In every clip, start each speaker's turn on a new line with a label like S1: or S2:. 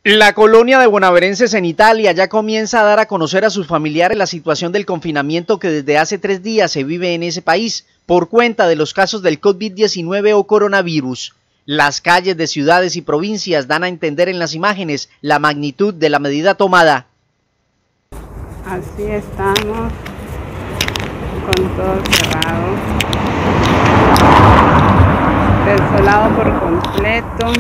S1: La colonia de bonaerenses en Italia ya comienza a dar a conocer a sus familiares la situación del confinamiento que desde hace 3 días se vive en ese país por cuenta de los casos del COVID-19 o coronavirus. Las calles de ciudades y provincias dan a entender en las imágenes la magnitud de la medida tomada.
S2: Así estamos, con todo cerrado, desolado por completo.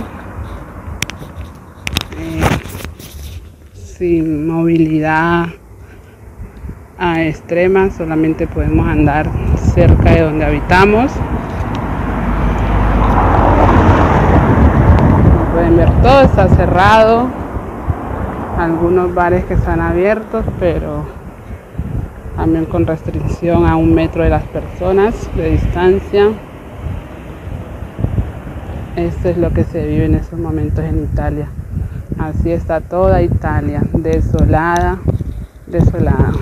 S2: Sin movilidad extrema, solamente podemos andar cerca de donde habitamos. Como pueden ver, todo está cerrado, algunos bares que están abiertos, pero también con restricción a 1 metro de las personas de distancia. Esto es lo que se vive en estos momentos en Italia. Así está toda Italia, desolada, desolada.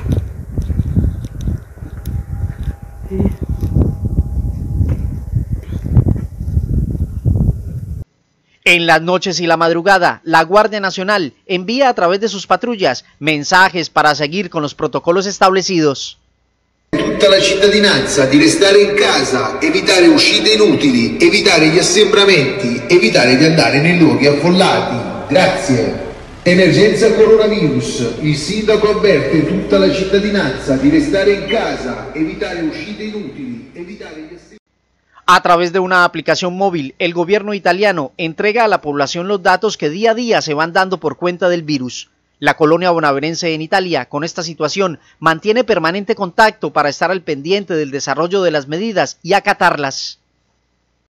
S1: En las noches y la madrugada, la Guardia Nacional envía a través de sus patrullas mensajes para seguir con los protocolos establecidos.
S3: Tutta la cittadinanza di restare in casa, evitare uscite inutili, evitare gli assembramenti, evitare di andare nei luoghi affollati. Grazie. Emergenza coronavirus. Il sindaco avverte tutta la cittadinanza di restare in casa, evitare uscite inutili, evitare gli assembramenti.
S1: A través de una aplicación móvil, el gobierno italiano entrega a la población los datos que día a día se van dando por cuenta del virus. La colonia bonaerense en Italia, con esta situación, mantiene permanente contacto para estar al pendiente del desarrollo de las medidas y acatarlas.